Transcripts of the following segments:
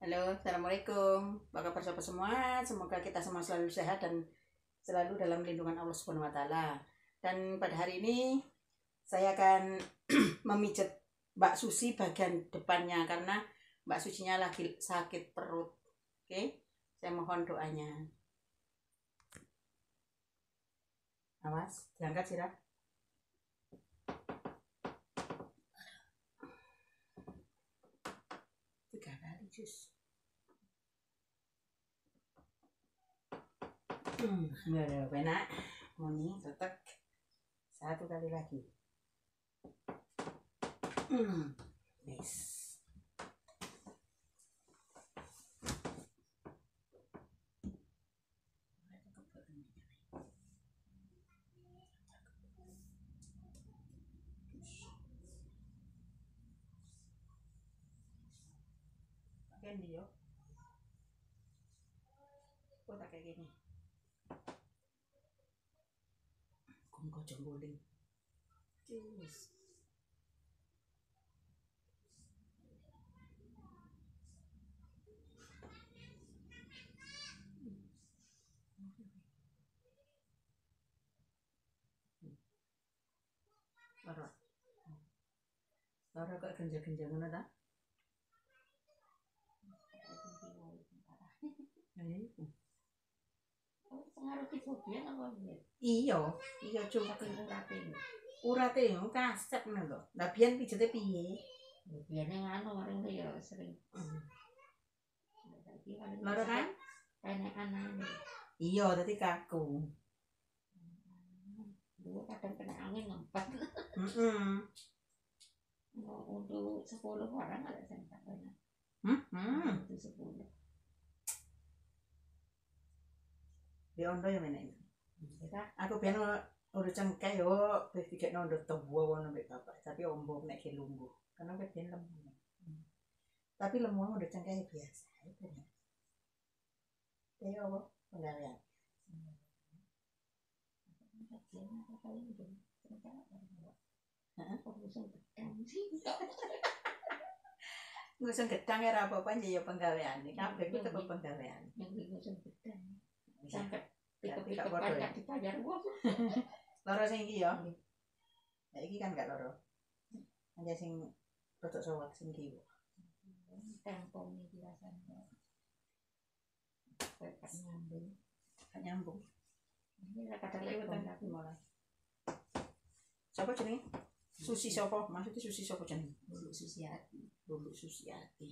Halo, assalamualaikum. Apa kabar sobat semua? Semoga kita semua selalu sehat dan selalu dalam lindungan Allah Subhanahu wa Ta'ala. Dan pada hari ini saya akan memijat Mbak Susi bagian depannya karena Mbak Susinya lagi sakit perut. Oke, saya mohon doanya. Awas, diangkat sirap. Tiga kali jus. Udah enak. Moni tetap satu kali lagi. Nice. Pakai dia. Kok tak kayak gini? Kok jembolin. Jus. Lara kok genjang-genjang ngono ta? Iya, cuma urate yo kasep ngono lho. Lah biyen pijete piye? Biyen ngono ring ya sering. Lara kan? Enek anane. Iya, dadi kaku. Dulu kadang kena angin ngempet. Untuk 10 orang ada yang tak pernah. Untuk 10. Di ondo ya menek. Aku biyen urut cengkeh yo wis dikekno ndut tuwa ngono mbek bapak, tapi ombo nek ki lungguh. Karena biyen lemu. Tapi lemu udah cengkeh biasa itu. Ya apa? Penggawean. Ngusung gedang ya apa-apa ya penggawean. Kabeh ku teko penggawean. Ngusung gedang. Sampai tidak bodoh ya. Dipajar gua. Loro sing iki ya. Ya iki kan gak loro. Hanya sing rodok sowak sing iki. Tempong iki rasane. Kayak nyambung. Gak nyambung. Ini kata lewat aku mulai. Siapa jenenge? Susi sapa? Maksudnya Susi sapa jenenge? Lulu Susiati. Lulu Susiati.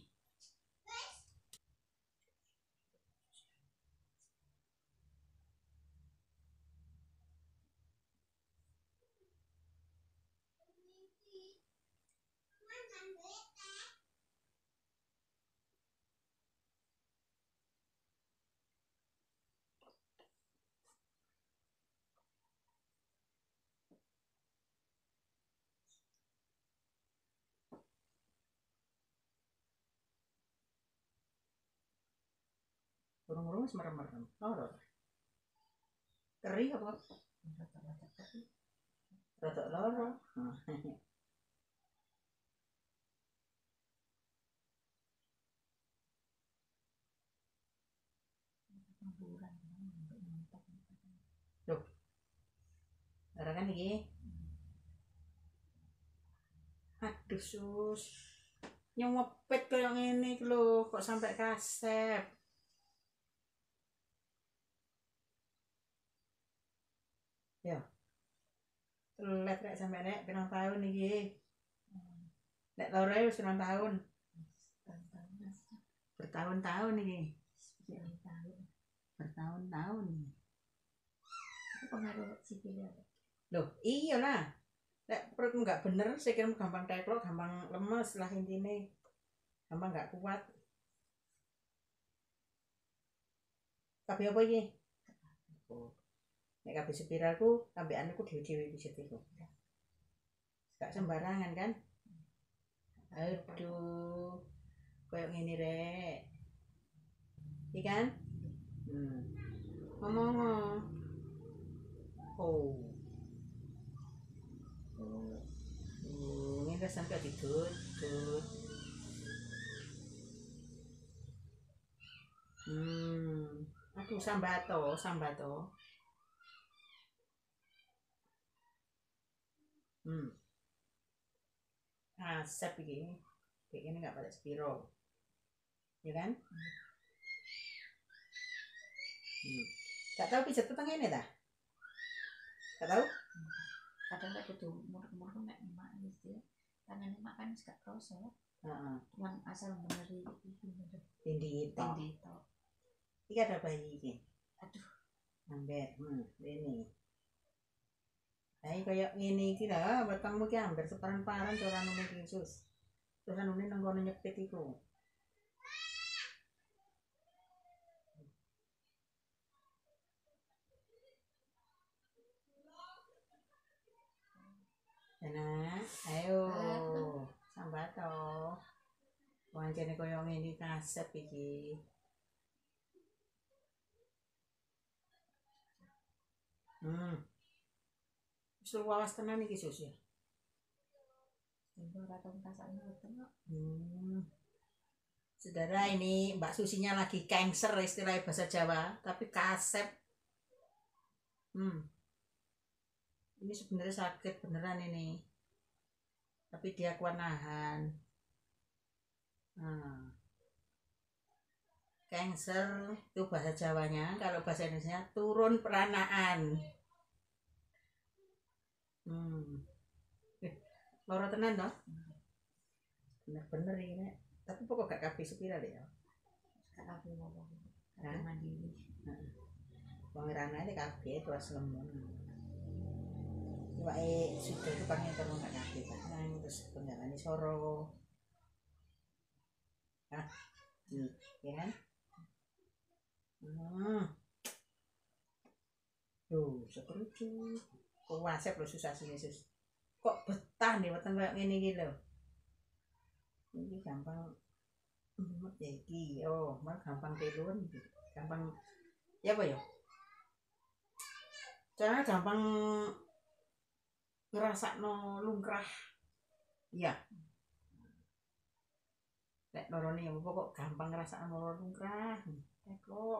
Burung-burung wis merem-merem. Loro. Keri apa? Rodok loro. Loh. Lara kan iki. Aduh sus. Nyewepet kaya ngene iki lho, kok sampai kasep. Ya. Telet rek sampe nek pirang tahun iki. Nek loro wis pirang tahun. Bertahun-tahun iki. Bertahun-tahun. Pengaruh sikil ya. Loh, iyalah. Nek perutmu enggak bener, sikilmu gampang teklok, gampang lemes lah intine. Gampang enggak kuat. Kabeh apa iki? Oh. Nek kabeh spiralku, ambekane ku dhewe-dhewe pijet iku. Gak sembarangan kan? Aduh. Kayak ngene rek. Iki kan? Ngomong. Oh. Ini rasanya gak didut. Sambato, sambato. Asep iki. Kayak gini nggak pada spiro, ya kan? Gak tahu pijat petang ini dah. Gak tahu? Kadang tak kudu murah-murah nek emak gitu. Tangan emak kan gak kroso. Cuman asal beneri Tindi itu. Iki ada bayi iki. Aduh, amber. Ini. Ayo kayak ngene iki lah, wetengmu ki amber separan-paran ora nune Yesus. Terus anune nang kono nyepit iku. Enak, ayo. Sambato. Wancene koyo ngene kasep iki. Wis luwas tenan iki Sus ya. ora tau rasane weteng kok. Saudara, ini Mbak Susinya lagi cancer istilah bahasa Jawa, tapi kasep. Ini sebenarnya sakit beneran ini. Tapi dia kuat nahan. Cancer itu bahasa Jawanya, kalau bahasa Indonesia turun peranaan. Loro tenan toh? Bener-bener ini. Tapi pokok gak kabeh sepira deh ya. Gak kabeh wong. Kabeh mandiri. Wong ranane kabeh terus lemon. Wae sudah itu kan yang terus gak kabeh kan terus penjalani soro. Ya kan? Sekerucut. Kuasep lho susah Yesus. Kok betah nih weteng kayak ngene iki lho. Ini gampang ya iki. Mal gampang telun iki. Gampang ya apa ya? Caranya gampang ngrasakno lungkrah. Iya. Lek lorone ya kok gampang ngrasakno lungkrah. Kok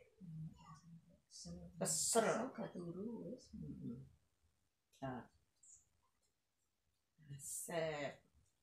kesel gak turu wis. Sep.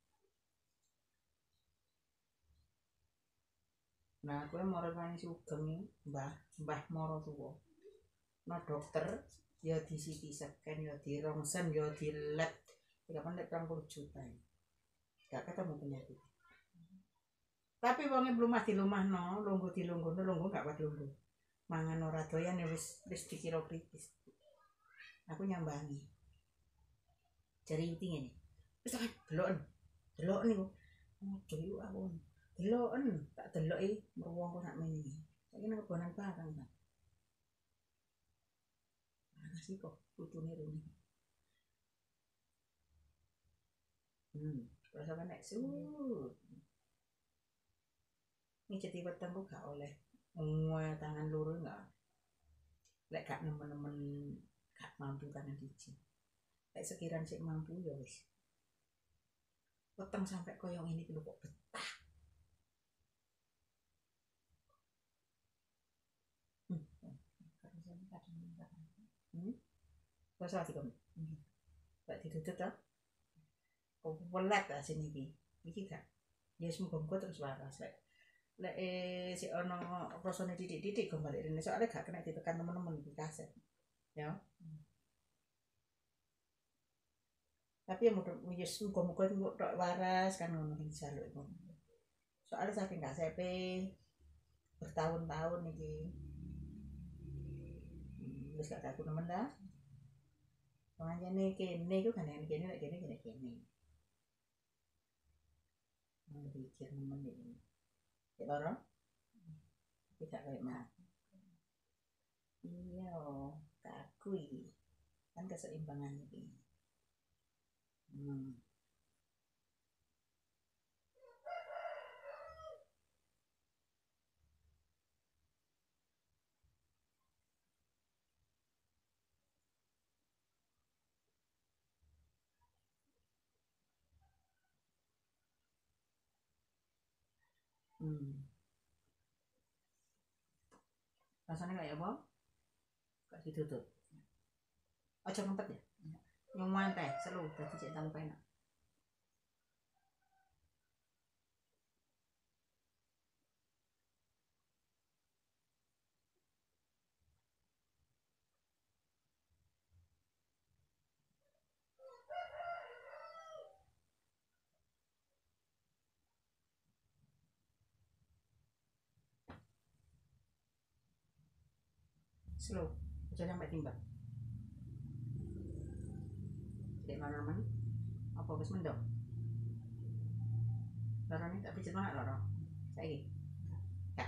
Nah, kowe moro nang Sugeng Mbah Moro tuwa. Nah, dokter ya di CT scan ya di rongsen ya di lab. Kapan nek 30 juta. Gak ketemu penyakit. Tapi wonge belum mah dilumahno, lungguh dilungguhno, lungguh gak kuat lungguh. Mangan ora doyan ya wis dikira kritis. Aku nyambangi. Jari uting ini. Wis kan delok niku. Ojo yo aku. Deloken, tak deloki merwong kok sak meniki. Saiki nang kebonan barang, Pak. Makasih kok putune rene. Rasa kan nek Mijeti weteng kok gak oleh. Tangan loro enggak. Lek gak nemen-nemen gak mampu tangan siji. Lek sekiran sik mampu ya wis. Weteng sampai koyo ngene iki lho kok betah. Rasa iki kok. Lek ditutup ta? Kok welet ta sini iki. Iki gak. Ya semoga terus waras lek. Lek si ono rasane titik-titik kok balik rene soalnya gak kena ditekan temen-temen iki kaset. Ya. Tapi ya muga-muga engko tok waras kan ngono iki jaluk iku. Soalnya saking kasepe bertahun-tahun iki. Wis gak aku nemen dah. Panjane kene iku kan kene lek kene. Pikir nemen iki. Cek loro. Tidak kayak mah. Iya, kakui. Kan keseimbangan iki. Rasanya kayak apa? Gak ditutup. Ojo ngempet ya. Nyuman teh selu dadi cek tambah enak. Slow, aja sampai timbang. Cek mana apa wis mendok? Lorone tak pijet mana loro? Saiki. Kak.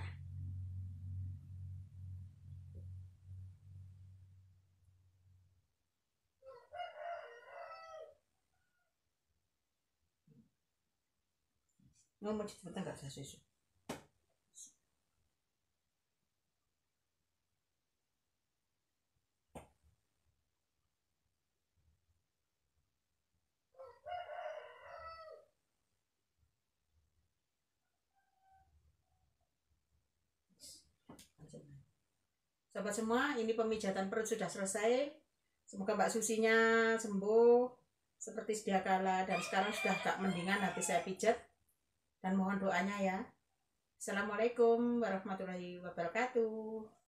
Ngomong cepetan gak bisa susu. Sahabat semua, ini pemijatan perut sudah selesai. Semoga Mbak Susinya sembuh seperti sedia kala dan sekarang sudah agak mendingan habis saya pijat. Dan mohon doanya ya. Assalamualaikum warahmatullahi wabarakatuh.